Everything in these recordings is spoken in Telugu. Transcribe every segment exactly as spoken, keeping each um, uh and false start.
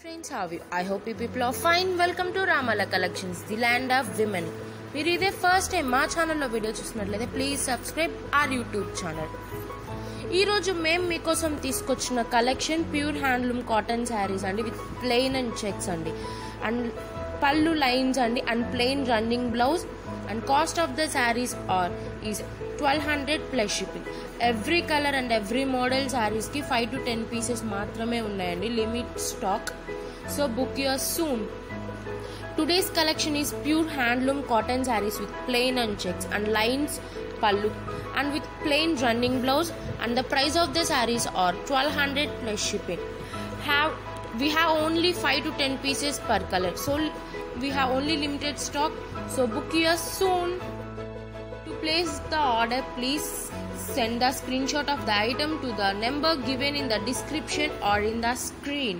Friends, how are you? I hope you people are fine. Welcome to Ramala Collections, the land of women. మీరు ఇదే ఫస్ట్ టైం మా ఛానల్లో వీడియో చూసినట్లయితే please subscribe our YouTube channel. ఈరోజు మేము మీకోసం తీసుకొచ్చిన collection pure handloom cotton saris అండి, విత్ ప్లెయిన్ అండ్ చెక్స్ అండి, అండ్ పళ్ళు లైన్స్ అండి, and plain running blouse. And cost of the saris are is twelve hundred plus shipping. Every colour and every model శారీస్కి ఫైవ్ టు టెన్ పీసెస్ మాత్రమే ఉన్నాయండి, limit stock. So book your soon. Today's collection is pure handloom cotton sarees with plain and checks and lines pallu and with plain running blouse, and the price of the sarees are twelve hundred plus shipping. Have we have only five to ten pieces per color, so we have only limited stock, so book here soon. To place the order, please send the screenshot of the item to the number given in the description or in the screen.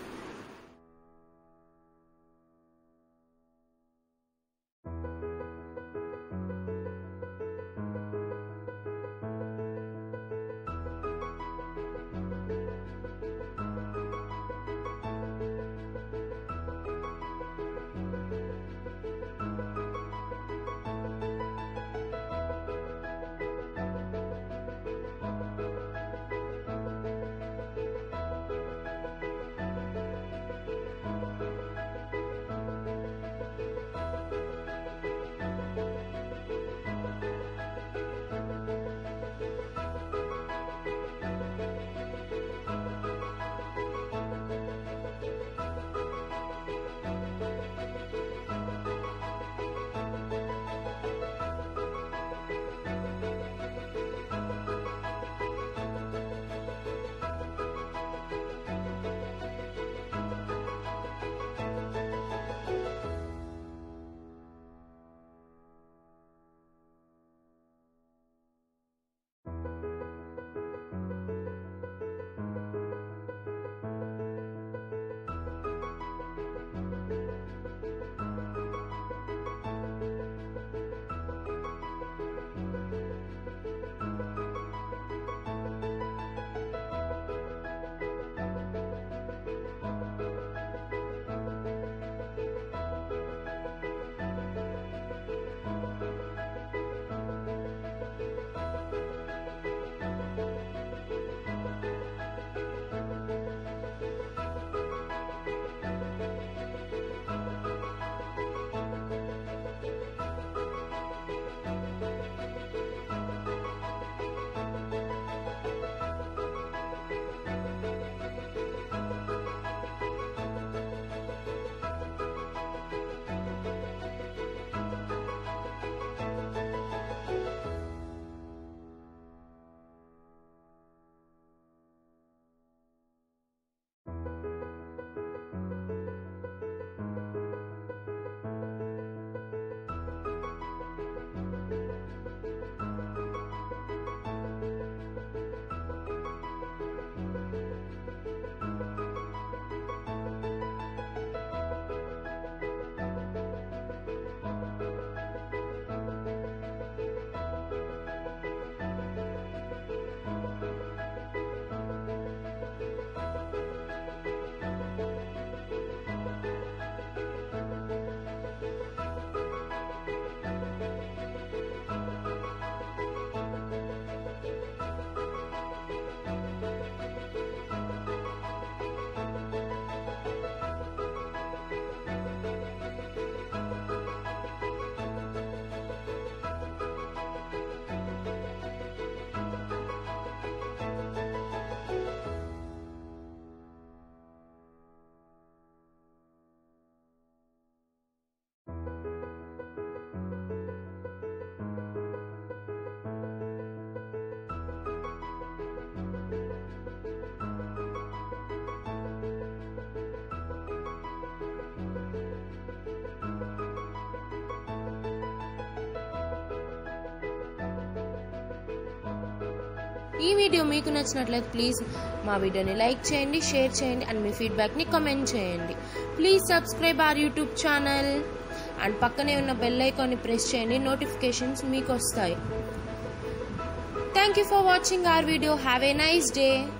ఈ వీడియో మీకు నచ్చినట్లయితే ప్లీజ్ మా వీడియోని లైక్ చేయండి, షేర్ చేయండి, అండ్ మీ ఫీడ్బ్యాక్ని కామెంట్ చేయండి. Please subscribe our YouTube channel and పక్కనే ఉన్న బెల్ ఐకాన్ని ప్రెస్ చేయండి, నోటిఫికేషన్స్ మీకు వస్తాయి. Thank you for watching our video. Have a nice day.